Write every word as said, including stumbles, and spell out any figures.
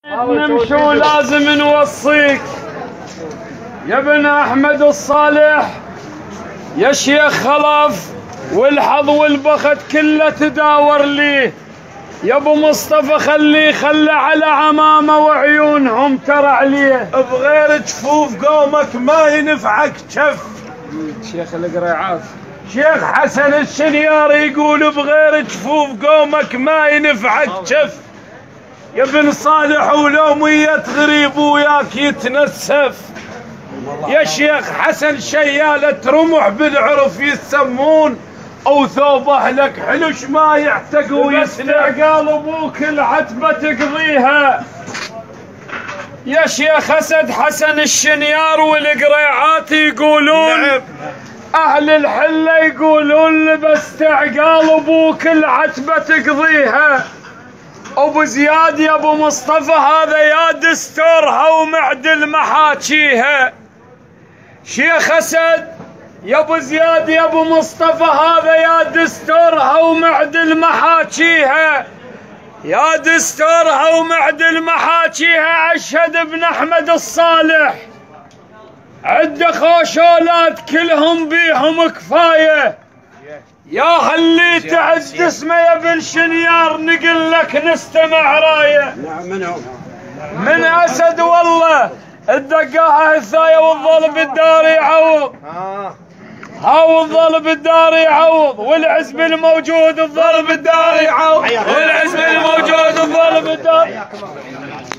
نمشي ولازم نوصيك يا ابن احمد الصالح يا شيخ خلف، والحظ والبخت كله تداور ليه. يا ابو مصطفى خليه خلى على عمامه وعيونهم ترى عليه. بغير جفوف قومك ما ينفعك شف. شيخ القريعات شيخ حسن الشنيار يقول بغير جفوف قومك ما ينفعك شف. يا ابن صالح ولو مية غريب وياك يتنسف. يا شيخ حسن شيالة رمح بالعرف يسمون، او ثوب اهلك حلش ما يعتق ويسلع. قال ابوك العتبة تقضيها. يا شيخ اسد حسن الشنيار والقريعات يقولون نعم. اهل الحله يقولون بس قال ابوك العتبة تقضيها. ابو زياد يا ابو مصطفى هذا يا دستورها ومعدل محاكيها. شيخ اسد يا ابو زياد يا ابو مصطفى هذا يا دستورها ومعدل محاكيها. يا دستورها ومعدل محاكيها. اشهد ابن احمد الصالح عد خوشولات كلهم بيهم كفايه. يا خلي تعد اسمه يا ابن شنيار نقول لك نستمع رايه. من اسد والله الدقاها الثايه والظلم الدار يعوض. هاو الظلم الدار يعوض والعزب الموجود الظلم الدار يعوض والعزب الموجود الظلم الدار.